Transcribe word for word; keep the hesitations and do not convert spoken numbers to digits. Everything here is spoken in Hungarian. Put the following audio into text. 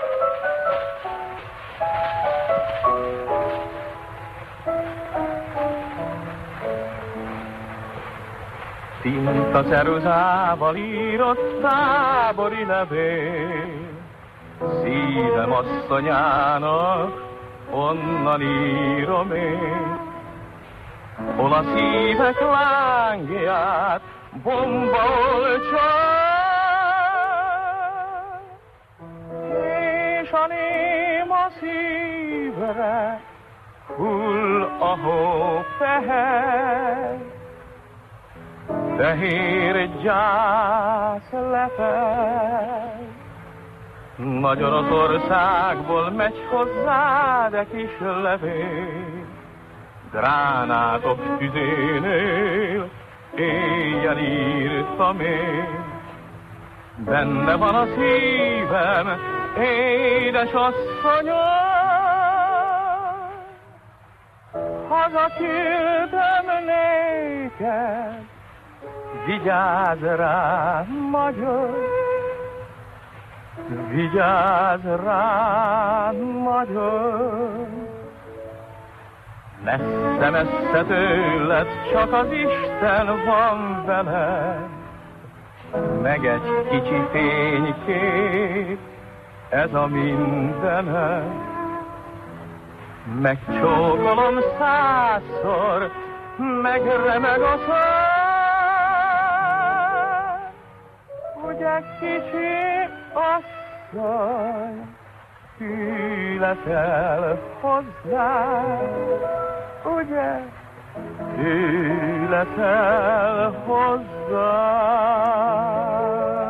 Tinta ceruzával írott tábori levél, szívem asszonyának, onnan írom én. Hol a szívek lángját bomba oltsa, és a néma szívre hull a hófehér. Fehér gyász lepel, Nagy Oroszországból megy hozzád egy kis levél. Gránátok tüzénél éjjel írtam én. Benne van a szívem, édes asszonyom, hazaküldöm néked, vigyázz rám, magyar, vigyázz rám, magyar. Messze-messze tőled csak az Isten van veled, meg egy kicsi fénykép, ez a mindened. Megcsókolom százszor, megremeg a szár, ugye kicsi asszony, születel hozzá, ugye születel hozzá.